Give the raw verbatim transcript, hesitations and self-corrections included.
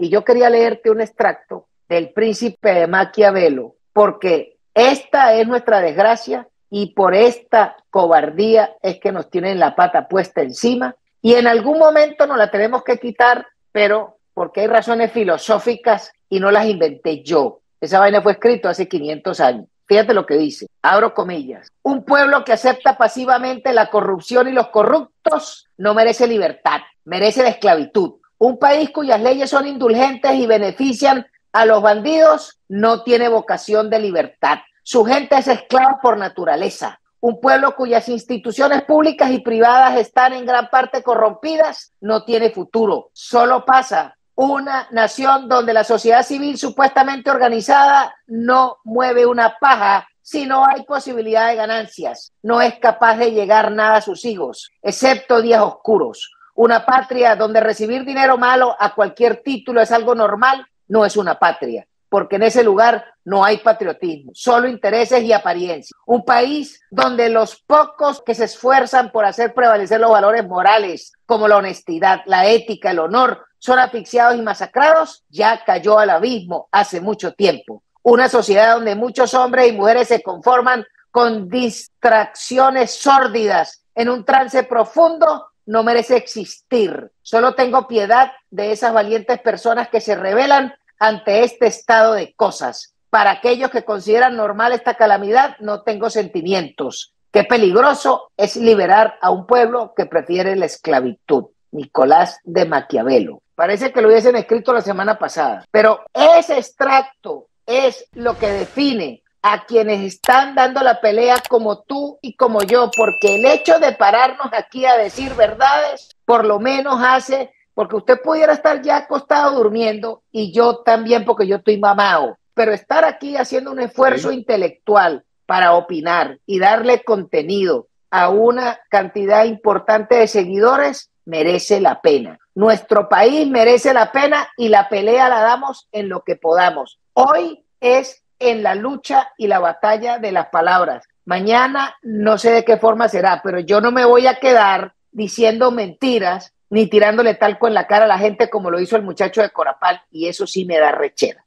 Y yo quería leerte un extracto del Príncipe de Maquiavelo, porque esta es nuestra desgracia y por esta cobardía es que nos tienen la pata puesta encima y en algún momento nos la tenemos que quitar, pero porque hay razones filosóficas y no las inventé yo. Esa vaina fue escrita hace quinientos años. Fíjate lo que dice, abro comillas. Un pueblo que acepta pasivamente la corrupción y los corruptos no merece libertad, merece la esclavitud. Un país cuyas leyes son indulgentes y benefician a los bandidos no tiene vocación de libertad. Su gente es esclava por naturaleza. Un pueblo cuyas instituciones públicas y privadas están en gran parte corrompidas no tiene futuro. Solo pasa una nación donde la sociedad civil supuestamente organizada no mueve una paja si no hay posibilidad de ganancias. No es capaz de llegar nada a sus hijos, excepto días oscuros. Una patria donde recibir dinero malo a cualquier título es algo normal, no es una patria, porque en ese lugar no hay patriotismo, solo intereses y apariencias. Un país donde los pocos que se esfuerzan por hacer prevalecer los valores morales, como la honestidad, la ética, el honor, son asfixiados y masacrados, ya cayó al abismo hace mucho tiempo. Una sociedad donde muchos hombres y mujeres se conforman con distracciones sórdidas en un trance profundo, no merece existir. Solo tengo piedad de esas valientes personas que se rebelan ante este estado de cosas. Para aquellos que consideran normal esta calamidad, no tengo sentimientos. Qué peligroso es liberar a un pueblo que prefiere la esclavitud. Nicolás de Maquiavelo. Parece que lo hubiesen escrito la semana pasada, pero ese extracto es lo que define a quienes están dando la pelea como tú y como yo, porque el hecho de pararnos aquí a decir verdades, por lo menos hace, porque usted pudiera estar ya acostado durmiendo y yo también porque yo estoy mamado, pero estar aquí haciendo un esfuerzo sí. intelectual para opinar y darle contenido a una cantidad importante de seguidores merece la pena. Nuestro país merece la pena y la pelea la damos en lo que podamos. Hoy es en la lucha y la batalla de las palabras. Mañana no sé de qué forma será, pero yo no me voy a quedar diciendo mentiras ni tirándole talco en la cara a la gente como lo hizo el muchacho de Corapal, y eso sí me da rechera.